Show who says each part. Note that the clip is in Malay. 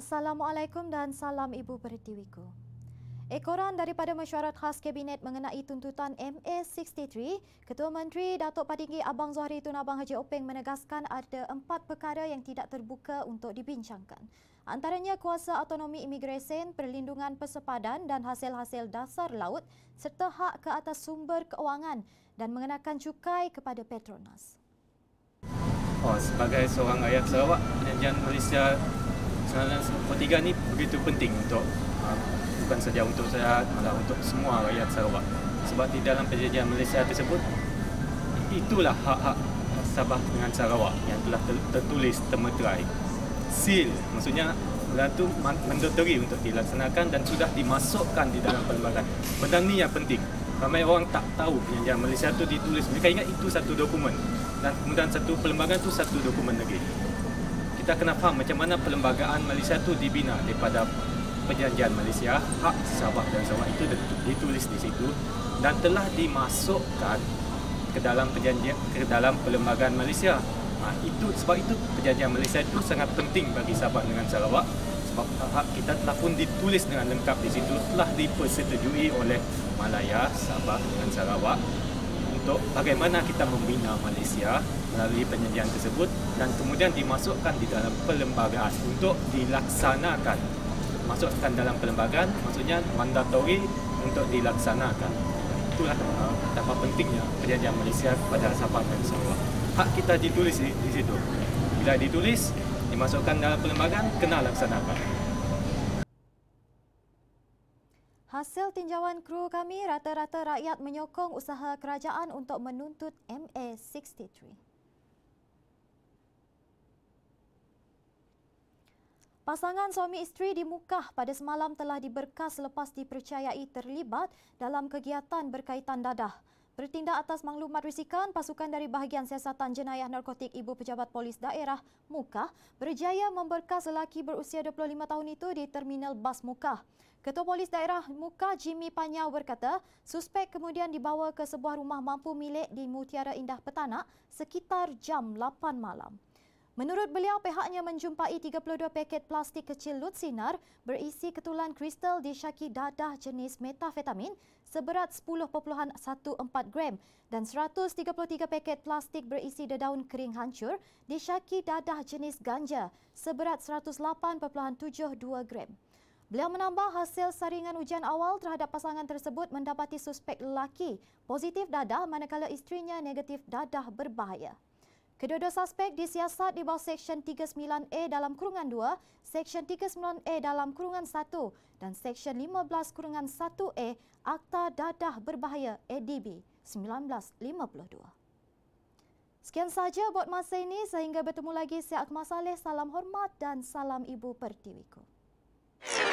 Speaker 1: Assalamualaikum dan salam Ibu Pertiwiku. Ekoran daripada Mesyuarat Khas Kabinet mengenai tuntutan MA63, Ketua Menteri Datuk Patinggi Abang Zuhari Tun Abang Haji Openg menegaskan ada 4 perkara yang tidak terbuka untuk dibincangkan. Antaranya kuasa autonomi imigresen, perlindungan persepadan dan hasil-hasil dasar laut serta hak ke atas sumber keuangan dan mengenakan cukai kepada Petronas.
Speaker 2: Sebagai seorang rakyat Sarawak, perjanjian Malaysia 1943 ni begitu penting untuk bukan saja untuk saya, malah untuk semua rakyat Sarawak. Sebab di dalam perjanjian Malaysia tersebut, itulah hak-hak Sabah dengan Sarawak yang telah tertulis, termeterai. Seal, maksudnya itu mandatory untuk dilaksanakan dan sudah dimasukkan di dalam perlembagaan. Benda ni yang penting. Ramai orang tak tahu perjanjian Malaysia itu ditulis. Mereka ingat itu satu dokumen. Dan kemudian satu perlembagaan itu satu dokumen lagi. Kita kena faham macam mana perlembagaan Malaysia itu dibina daripada perjanjian Malaysia. Hak Sabah dan Sarawak itu ditulis di situ dan telah dimasukkan ke dalam perjanjian, ke dalam perlembagaan Malaysia. Sebab itu perjanjian Malaysia itu sangat penting bagi Sabah dengan Sarawak. Sebab hak kita telah pun ditulis dengan lengkap di situ, telah dipersetujui oleh Malaya, Sabah dengan Sarawak untuk bagaimana kita membina Malaysia melalui perjanjian tersebut dan kemudian dimasukkan di dalam perlembagaan untuk dilaksanakan. Masukkan dalam perlembagaan maksudnya mandatory untuk dilaksanakan. Itulah betapa pentingnya perjanjian Malaysia kepada Sabah dan Sarawak. Hak kita ditulis di situ. Bila ditulis, dimasukkan dalam perlembagaan, kena laksanakan.
Speaker 1: Hasil tinjauan kru kami, rata-rata rakyat menyokong usaha kerajaan untuk menuntut MA63. Pasangan suami isteri di Mukah pada semalam telah diberkas selepas dipercayai terlibat dalam kegiatan berkaitan dadah. Bertindak atas maklumat risikan, pasukan dari Bahagian Siasatan Jenayah Narkotik Ibu Pejabat Polis Daerah Mukah berjaya memberkas lelaki berusia 25 tahun itu di Terminal Bas Mukah. Ketua Polis Daerah Mukah Jimmy Panyau berkata, suspek kemudian dibawa ke sebuah rumah mampu milik di Mutiara Indah Petanak sekitar jam 8 malam. Menurut beliau, pihaknya menjumpai 32 paket plastik kecil lut sinar berisi ketulan kristal disyaki dadah jenis metafetamin seberat 10.14 gram dan 133 paket plastik berisi dedaun kering hancur disyaki dadah jenis ganja seberat 108.72 gram. Beliau menambah hasil saringan ujian awal terhadap pasangan tersebut mendapati suspek lelaki positif dadah manakala isterinya negatif dadah berbahaya. Kedua-dua suspek disiasat di bawah Seksyen 39A dalam kurungan 2, Seksyen 39A dalam kurungan 1 dan Seksyen 15-1A Akta Dadah Berbahaya ADB 1952. Sekian sahaja buat masa ini, sehingga bertemu lagi saya Akmal Saleh. Salam hormat dan salam Ibu Pertiwiku.